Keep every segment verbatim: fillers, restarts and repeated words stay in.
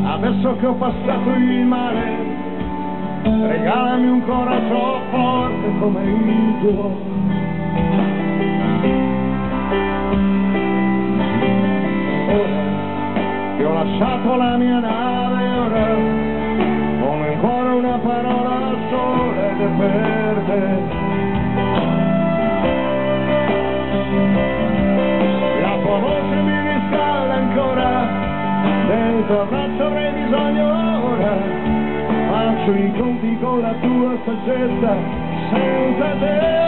Adesso che ho passato il mare, regalami un coraggio forte come il tuo. Ora che ho lasciato la mia nave, ora ho nel cuore una parola sola ed è per te. La tua voce mi riscalda ancora, del tuo abbraccio avrei bisogno ora. Faccio i conti con la tua saggezza senza te.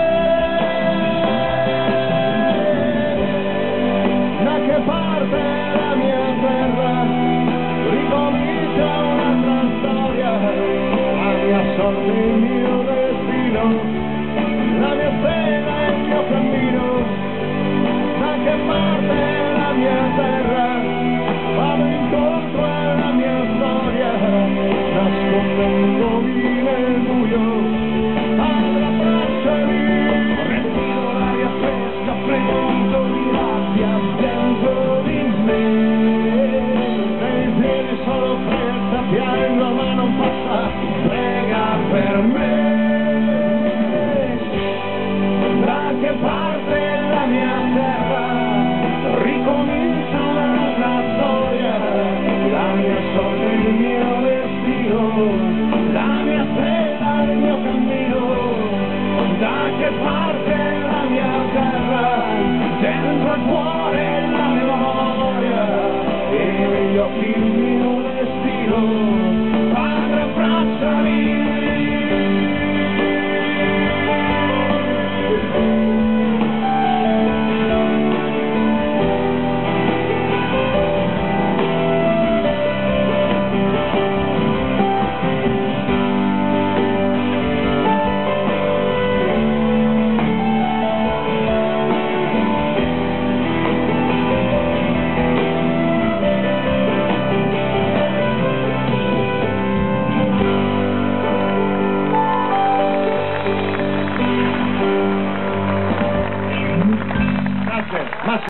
Da che parte la mia terra ricomincia un'altra storia, la mia sorte, il mio destino, la mia stella e il mio cammino. Da che parte la mia terra vado incontro alla mia storia, nascondendomi nel buio, apro abbracciami, respiro l'aria fresca, freddo di rabbia dentro di me, nei piedi solo fretta, piango ma non passa, prega per me. Da che parte la mia terra ricomincia un'altra storia, la mia sorte, il mio destino, la mia strada, il mio cammino. Da che parte la mia terra, dentro il cuore la memoria e negli occhi il mio destino. Padre, abbracciami. Grazie.